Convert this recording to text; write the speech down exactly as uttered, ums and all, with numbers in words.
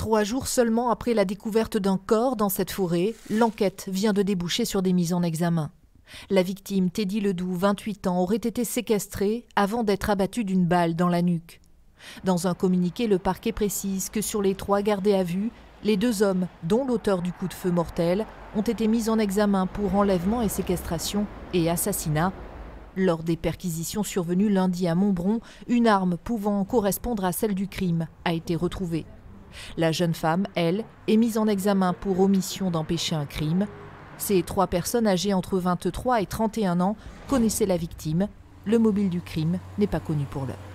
Trois jours seulement après la découverte d'un corps dans cette forêt, l'enquête vient de déboucher sur des mises en examen. La victime, Teddy Ledoux, vingt-huit ans, aurait été séquestrée avant d'être abattue d'une balle dans la nuque. Dans un communiqué, le parquet précise que sur les trois gardés à vue, les deux hommes, dont l'auteur du coup de feu mortel, ont été mis en examen pour enlèvement et séquestration et assassinat. Lors des perquisitions survenues lundi à Montbron, une arme pouvant correspondre à celle du crime a été retrouvée. La jeune femme, elle, est mise en examen pour omission d'empêcher un crime. Ces trois personnes âgées entre vingt-trois et trente et un ans connaissaient la victime. Le mobile du crime n'est pas connu pour l'heure.